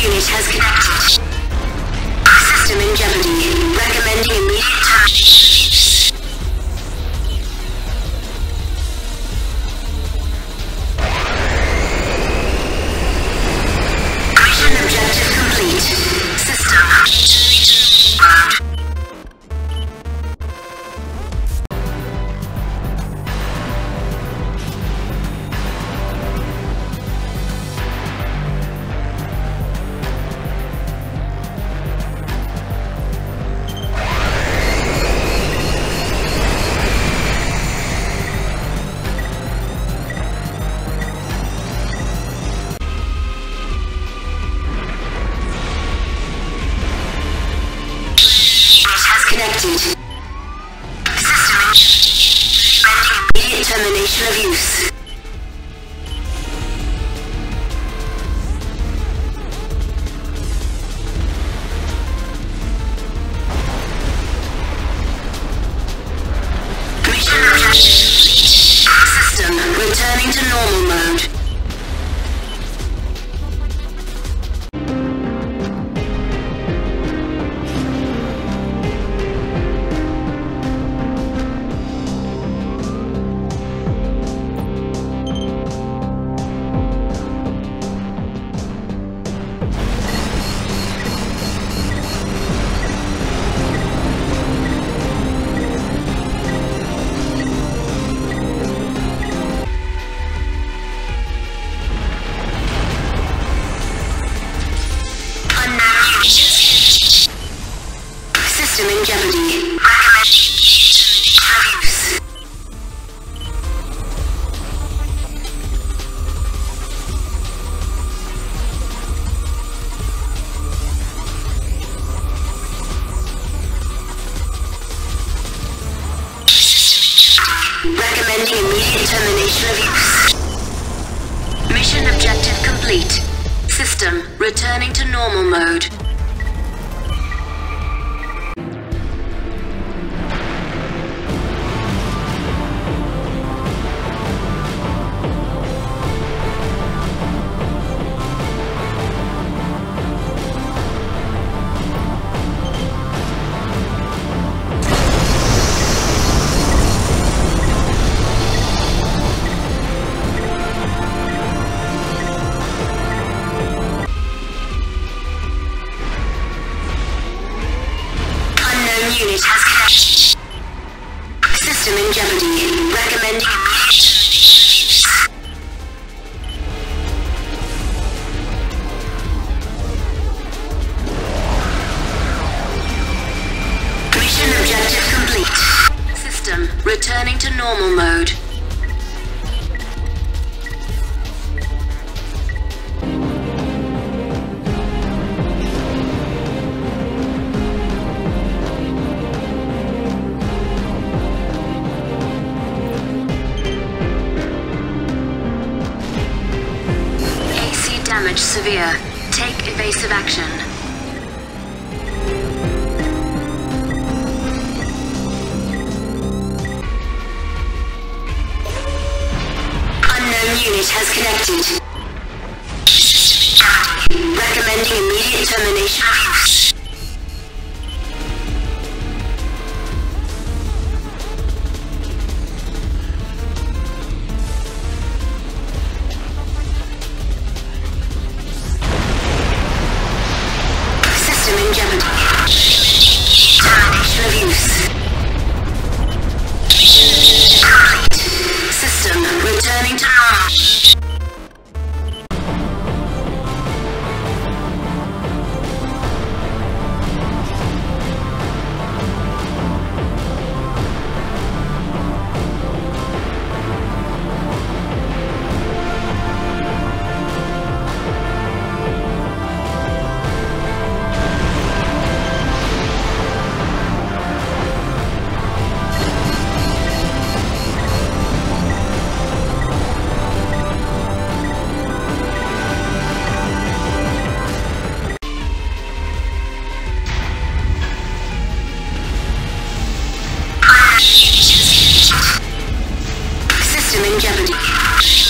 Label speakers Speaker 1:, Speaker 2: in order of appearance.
Speaker 1: unit has connected. System in jeopardy. Recommending immediate termination. Mission objective complete. System returning to connected. System recommending immediate termination of use. Mission objective. System returning to normal mode. System in jeopardy. Recommending immediate termination of use. Mission objective complete. System returning to normal mode. Unit has connected. System in jeopardy. Recommending immediate termination. Mission objective complete. System returning to normal mode. Damage severe. Take evasive action. Unknown unit has connected. Recommending immediate termination of use. In jeopardy. Termination of use. Complete. System returning to normal. System in jeopardy.